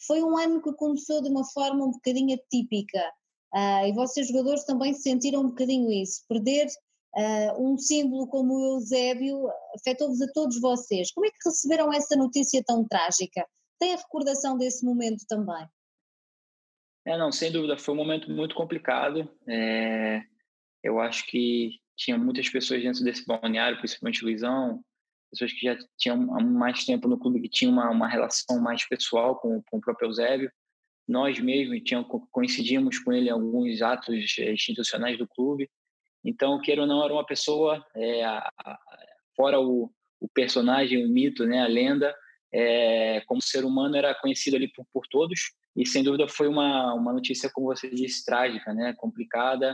Foi um ano que começou de uma forma um bocadinho atípica, e vocês jogadores também sentiram um bocadinho isso. Perder um símbolo como o Eusébio afetou-vos a todos vocês. Como é que receberam essa notícia tão trágica? Tem a recordação desse momento também? Não, sem dúvida, foi um momento muito complicado. Eu acho que tinha muitas pessoas dentro desse balneário, principalmente o Luizão, pessoas que já tinham há mais tempo no clube, que tinham uma relação mais pessoal com o próprio Eusébio. Nós mesmos coincidimos com ele em alguns atos institucionais do clube. Então, queira ou não, era uma pessoa, fora o personagem, o mito, né, a lenda, como ser humano era conhecido ali por todos. E, sem dúvida, foi uma notícia, como você disse, trágica, né, complicada.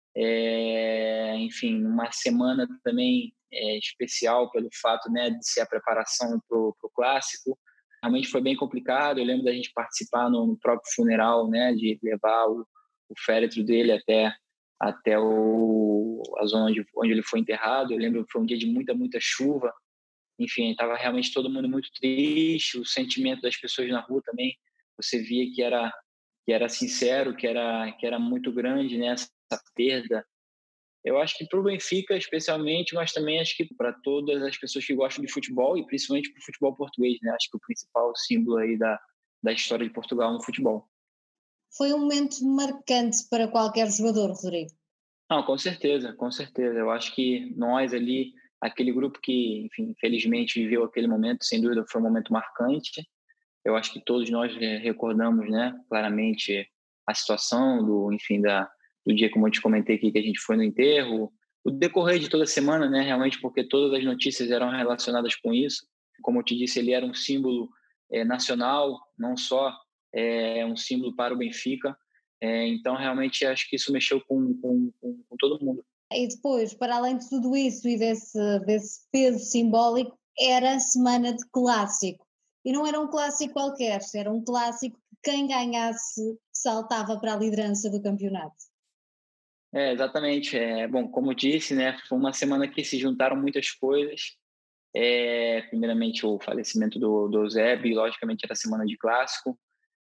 Enfim, uma semana também especial pelo fato, né, de ser a preparação para o Clássico. Realmente foi bem complicado. Eu lembro da gente participar no próprio funeral, né, de levar o féretro dele até a zona onde ele foi enterrado. Eu lembro que foi um dia de muita chuva. Enfim, estava realmente todo mundo muito triste. O sentimento das pessoas na rua também, você via que era sincero, que era muito grande, né, essa perda. Eu acho que para o Benfica, especialmente, mas também acho que para todas as pessoas que gostam de futebol e principalmente para o futebol português, né? Acho que o principal símbolo aí da história de Portugal no futebol. Foi um momento marcante para qualquer jogador, Rodrigo. Não, com certeza, com certeza. Eu acho que nós ali, aquele grupo que, enfim, infelizmente viveu aquele momento, sem dúvida foi um momento marcante. Eu acho que todos nós recordamos, né, claramente a situação enfim, do dia, como eu te comentei aqui, que a gente foi no enterro, o decorrer de toda a semana, né, realmente, porque todas as notícias eram relacionadas com isso. Como eu te disse, ele era um símbolo nacional, não só um símbolo para o Benfica. Então, realmente, acho que isso mexeu com todo mundo. E depois, para além de tudo isso e desse peso simbólico, era semana de clássico. E não era um clássico qualquer, era um clássico que quem ganhasse saltava para a liderança do campeonato. Exatamente. Bom, como eu disse, né, foi uma semana que se juntaram muitas coisas. Primeiramente, o falecimento do Eusébio, e logicamente era semana de clássico.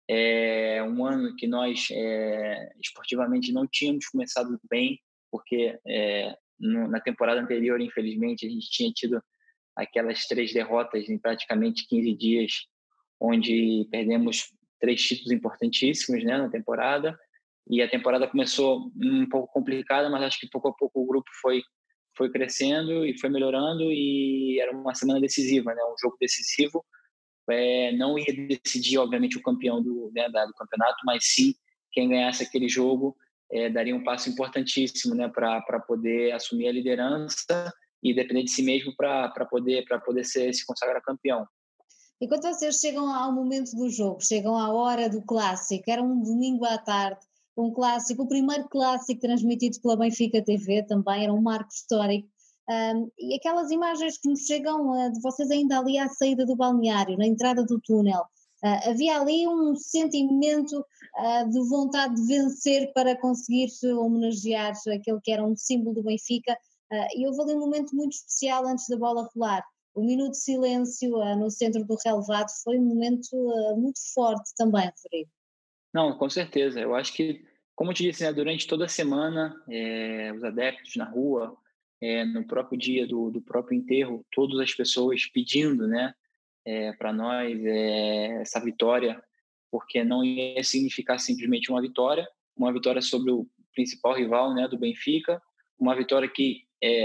Um ano que nós, esportivamente, não tínhamos começado bem, porque na temporada anterior, infelizmente, a gente tinha tido aquelas 3 derrotas em praticamente 15 dias, onde perdemos 3 títulos importantíssimos, né, na temporada. E a temporada começou um pouco complicada, mas acho que pouco a pouco o grupo foi crescendo e foi melhorando, e era uma semana decisiva, né, um jogo decisivo. Não ia decidir, obviamente, o campeão do campeonato, mas sim quem ganhasse aquele jogo daria um passo importantíssimo, né, para poder assumir a liderança e depender de si mesmo para poder se consagrar campeão. E quando vocês chegam ao momento do jogo, chegam à hora do clássico, era um domingo à tarde, um clássico, o primeiro clássico transmitido pela Benfica TV também, era um marco histórico. E aquelas imagens que nos chegam de vocês ainda ali à saída do balneário, na entrada do túnel, havia ali um sentimento de vontade de vencer para conseguir homenagear aquele que era um símbolo do Benfica, e houve ali um momento muito especial antes da bola rolar. O minuto de silêncio no centro do relevado foi um momento muito forte também, Rodrigo. Não, com certeza. Eu acho que, como eu te disse, né, durante toda a semana, os adeptos na rua, no próprio dia do próprio enterro, todas as pessoas pedindo, né, para nós essa vitória, porque não ia significar simplesmente uma vitória sobre o principal rival, né, do Benfica, uma vitória que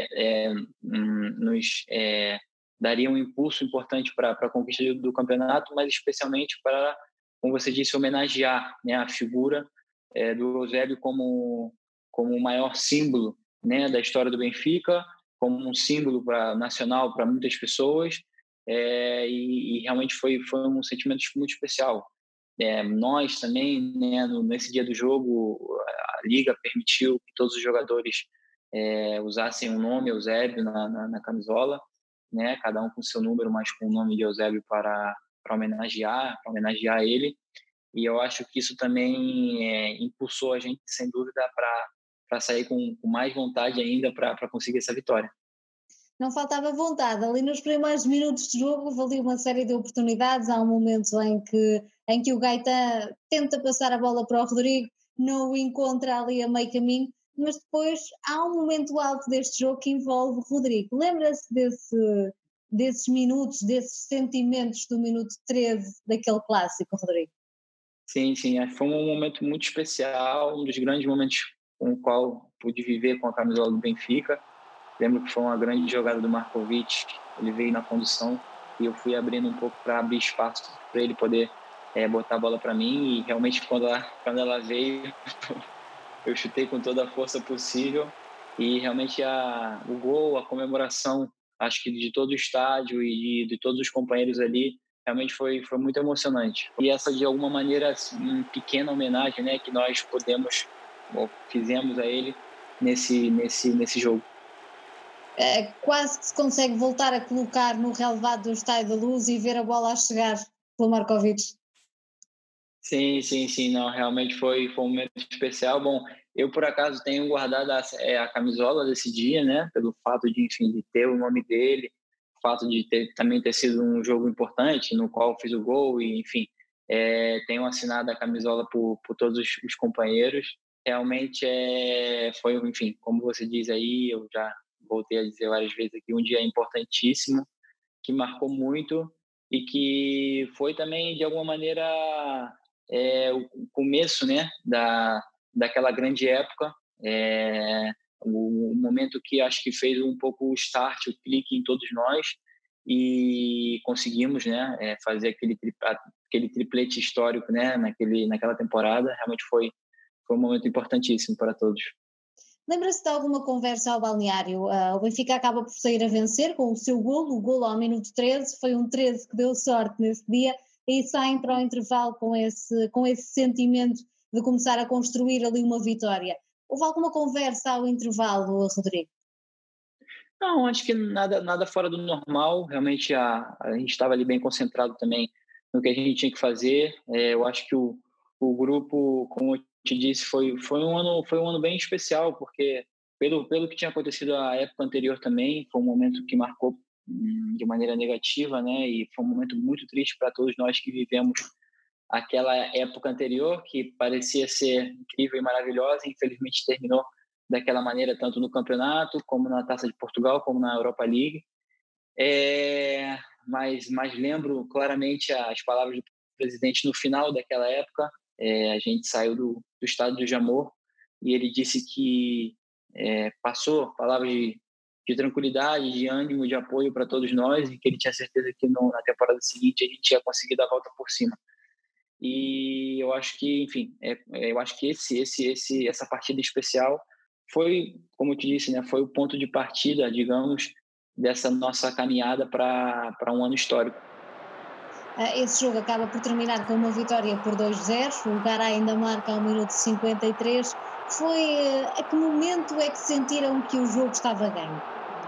nos daria um impulso importante para a conquista do campeonato, mas especialmente para, como você disse, homenagear, né, a figura do Eusébio como o maior símbolo, né, da história do Benfica, como um símbolo nacional para muitas pessoas, e realmente foi um sentimento muito especial. Nós também, né, nesse dia do jogo, a Liga permitiu que todos os jogadores usassem o nome Eusébio na camisola, né, cada um com seu número, mas com o nome de Eusébio para homenagear ele. E eu acho que isso também impulsou a gente, sem dúvida, para sair com mais vontade ainda para conseguir essa vitória. Não faltava vontade. Ali nos primeiros minutos de jogo houve ali uma série de oportunidades. Há um momento em que o Gaeta tenta passar a bola para o Rodrigo, não o encontra ali a meio caminho, mas depois há um momento alto deste jogo que envolve o Rodrigo. Lembra-se desses minutos, desses sentimentos do minuto 13 daquele clássico, Rodrigo? Sim, sim, foi um momento muito especial, um dos grandes momentos com o qual pude viver com a camisola do Benfica. Lembro que foi uma grande jogada do Markovic, ele veio na condução e eu fui abrindo um pouco para abrir espaço para ele poder botar a bola para mim, e realmente quando ela veio, eu chutei com toda a força possível, e realmente o gol, a comemoração, acho que de todo o estádio e de todos os companheiros ali, realmente foi muito emocionante. E essa, de alguma maneira, uma pequena homenagem, né, que nós fizemos a ele nesse jogo. Quase que se consegue voltar a colocar no relevado do Estádio da Luz e ver a bola a chegar pelo Markovic. Sim, sim, sim, não, realmente foi um momento especial. Bom, eu por acaso tenho guardado a camisola desse dia, né, pelo fato de, enfim, de ter o nome dele, o fato de também ter sido um jogo importante no qual fiz o gol, e, enfim, tenho assinado a camisola por todos os companheiros. Realmente foi, enfim, como você diz aí, eu já voltei a dizer várias vezes aqui, um dia importantíssimo, que marcou muito e que foi também, de alguma maneira, o começo, né, daquela grande época, o momento que acho que fez um pouco o start, o clique em todos nós, e conseguimos, né, fazer aquele triplete histórico, né, naquela temporada. Realmente foi um momento importantíssimo para todos. Lembra-se de alguma conversa ao balneário? O Benfica acaba por sair a vencer com o golo ao minuto 13, foi um 13 que deu sorte nesse dia, e saem para o intervalo com esse sentimento de começar a construir ali uma vitória. Houve alguma conversa ao intervalo, Rodrigo? Não, acho que nada fora do normal. Realmente a gente estava ali bem concentrado também no que a gente tinha que fazer. Eu acho que o grupo, como eu te disse, foi um ano bem especial, porque pelo que tinha acontecido a época anterior também, foi um momento que marcou de maneira negativa, né? E foi um momento muito triste para todos nós que vivemos aquela época anterior, que parecia ser incrível e maravilhosa. Infelizmente terminou daquela maneira, tanto no campeonato, como na Taça de Portugal, como na Europa League. Mas lembro claramente as palavras do presidente no final daquela época. A gente saiu do estádio do Jamor e ele disse que passou palavras de tranquilidade, de ânimo, de apoio para todos nós, e que ele tinha certeza que na temporada seguinte a gente ia conseguir dar a volta por cima. E eu acho que, enfim, eu acho que essa partida especial foi, como eu te disse, né, foi o ponto de partida, digamos, dessa nossa caminhada para um ano histórico. Esse jogo acaba por terminar com uma vitória por 2-0, o Garay ainda marca ao minuto 53. A que momento é que sentiram que o jogo estava ganho?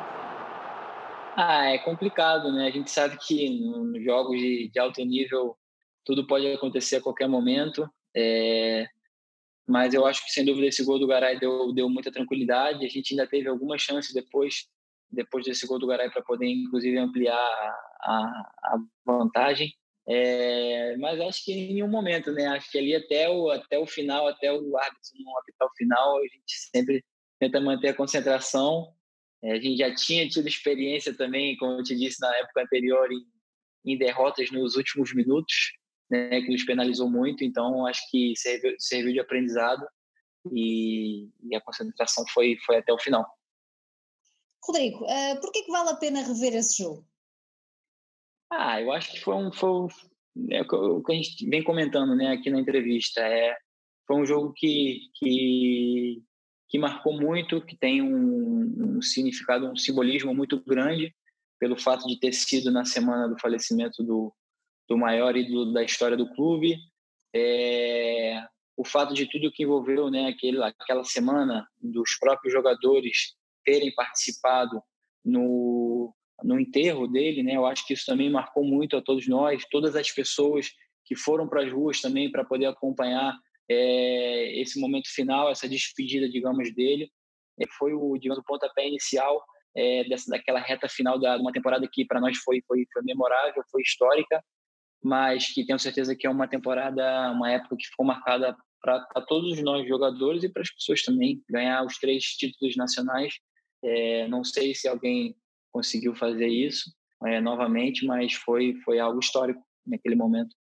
É complicado, né? A gente sabe que nos jogos de alto nível tudo pode acontecer a qualquer momento. Mas eu acho que, sem dúvida, esse gol do Garay deu muita tranquilidade. A gente ainda teve algumas chances depois desse gol do Garay para poder, inclusive, ampliar a vantagem. Mas acho que em nenhum momento, né? Acho que ali até o final, até o árbitro não apitar o final, a gente sempre tenta manter a concentração. A gente já tinha tido experiência também, como eu te disse, na época anterior, em derrotas nos últimos minutos, né, que nos penalizou muito. Então acho que serviu de aprendizado, e a concentração foi até o final. Rodrigo, por que vale a pena rever esse jogo? Eu acho que o que a gente vem comentando, né, aqui na entrevista. Foi um jogo que marcou muito, que tem um significado, um simbolismo muito grande, pelo fato de ter sido na semana do falecimento do maior ídolo da história do clube. O fato de tudo que envolveu, né, aquela semana, dos próprios jogadores terem participado no enterro dele, né? Eu acho que isso também marcou muito a todos nós, todas as pessoas que foram para as ruas também para poder acompanhar esse momento final, essa despedida, digamos, dele. Foi digamos, o pontapé inicial daquela reta final de uma temporada que para nós foi memorável, foi histórica, mas que tenho certeza que é uma temporada, uma época que ficou marcada para todos nós jogadores e para as pessoas também. Ganhar os 3 títulos nacionais, não sei se alguém conseguiu fazer isso novamente, mas foi algo histórico naquele momento.